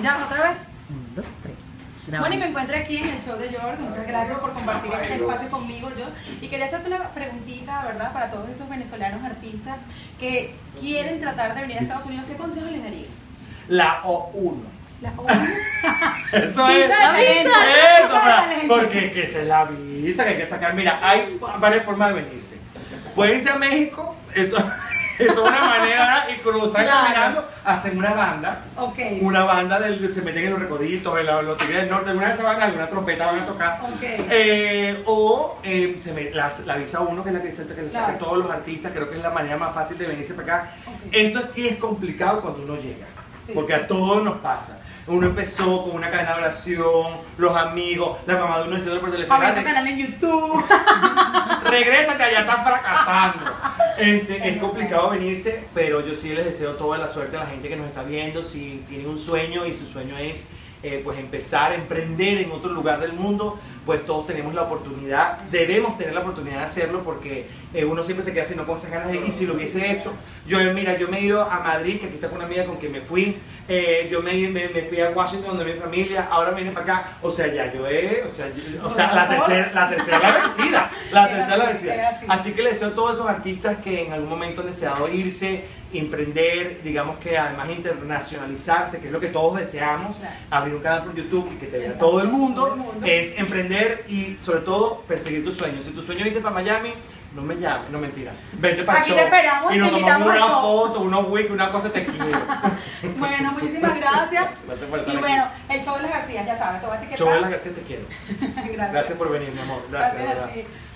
Ya, otra vez. 1, 2, 3. Bueno, y me encuentro aquí en el show de George. Muchas gracias por compartir este espacio conmigo, George. Y quería hacerte una preguntita, ¿verdad? Para todos esos venezolanos artistas que quieren tratar de venir a Estados Unidos, ¿qué consejo les darías? La O1. La O. Eso es. Visa de talento. Eso, Visa de talento. porque que se la visa, que hay que sacar. Mira, hay varias formas de venirse. Pueden irse a México, eso es una manera, y cruzar Claro. caminando, hacen una banda. Ok. Una banda se meten en los recoditos, en los tigres del norte, alguna vez se van, alguna trompeta van a tocar. Ok. La visa 1, que es la que sacan Claro. todos los artistas, creo que es la manera más fácil de venirse para acá. Ok. Esto aquí es complicado cuando uno llega, Sí. porque a todos nos pasa. Uno empezó con una cadena de oración, los amigos, la mamá de uno diciendo por teléfono. Abriendo canal en YouTube. Regrésate, allá están fracasando. Es complicado venirse, pero yo sí les deseo toda la suerte a la gente que nos está viendo. Si tienen un sueño y su sueño es pues empezar a emprender en otro lugar del mundo, pues todos tenemos la oportunidad, debemos tener la oportunidad de hacerlo, porque uno siempre se queda así, no con esas ganas de ir. Y si lo hubiese hecho, yo me he ido a Madrid, que aquí está con una amiga con quien me fui, yo me fui a Washington donde mi familia, ahora me vine para acá, o sea, ya yo la tercera la vencida, la tercera la vencida. Así que les deseo a todos esos artistas que en algún momento han deseado irse, emprender, digamos que además internacionalizarse, que es lo que todos deseamos, Claro. abrir un canal por YouTube y que te vea Exacto, todo el mundo, todo el mundo. es emprender y sobre todo perseguir tus sueños. Si tu sueño es irte para Miami, no me llames, no mentira, vete para el Aquí show te esperamos y y nos te tomamos invitamos una al show. foto, unos wikis, una cosa, te quiero. Bueno, muchísimas gracias. Gracias por estar Y aquí. bueno, el show de las García, ya sabes, te voy a etiquetar. Show de las García, te quiero. Gracias. Gracias por venir, mi amor. Gracias, de Gracias a verdad. ti.